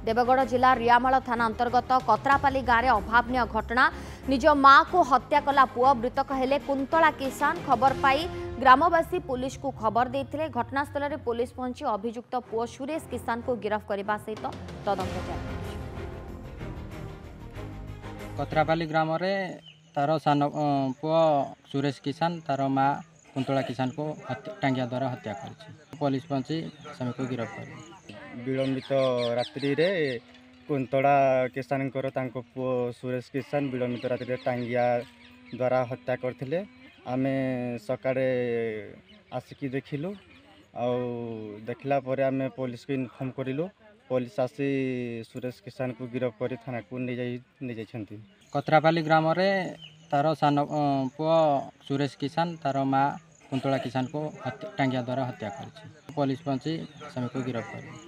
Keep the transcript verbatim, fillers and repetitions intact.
देवगढ़ जिला रियामाल थाना अंतर्गत कतरापाली गाँव में अभावनीय घटना। निज माँ को हत्या कला पुआ मृतक हेले कुंतला किसान। खबर पाई ग्रामवासी पुलिस को खबर देते। घटनास्थल में पुलिस पहुंची अभियुक्त पुओ सुरेश किसान को गिरफ्त करने सहित तदंत जारी। कतरापाली ग्राम में तार सान पुओ सुरेश किसान तार माँ कुंतला किसान को टांगिया द्वारा हत्या कर पुलिस पहुंची समय को गिरफ्त कर। विलंबित रात्रि रे कुंतला किसान पुओ सुरेश किसान विलंबित रात्रि टांगिया द्वारा हत्या करथिले। आमे सकाळे आसिकी देखिलु आ देखला परे आमे पुलिस को इन्फॉर्म करिलु। पुलिस आसी सुरेश किसान को गिरफ्त कर थाना को ले जाई ले जाइछंती। कतरापाली ग्राम में तार सान पुओ सुरेश किसान तार माँ कुंतला किसान को टांगिया द्वारा हत्या कर पुलिस पहुंची समय को गिरफ्त कर।